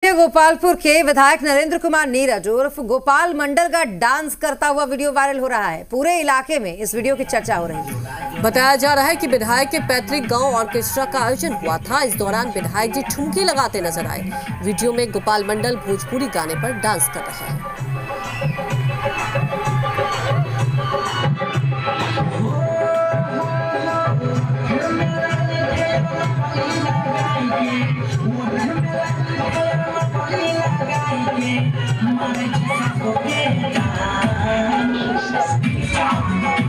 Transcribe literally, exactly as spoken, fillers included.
के गोपालपुर के विधायक नरेंद्र कुमार नीरज उर्फ गोपाल मंडल का डांस करता हुआ वीडियो वायरल हो रहा है। पूरे इलाके में इस वीडियो की चर्चा हो रही है। बताया जा रहा है कि विधायक के पैतृक गांव ऑर्केस्ट्रा का आयोजन हुआ था। इस दौरान विधायक जी ठुमकी लगाते नजर आए। वीडियो में गोपाल मंडल भोजपुरी गाने पर डांस कर रहे हैं। Money just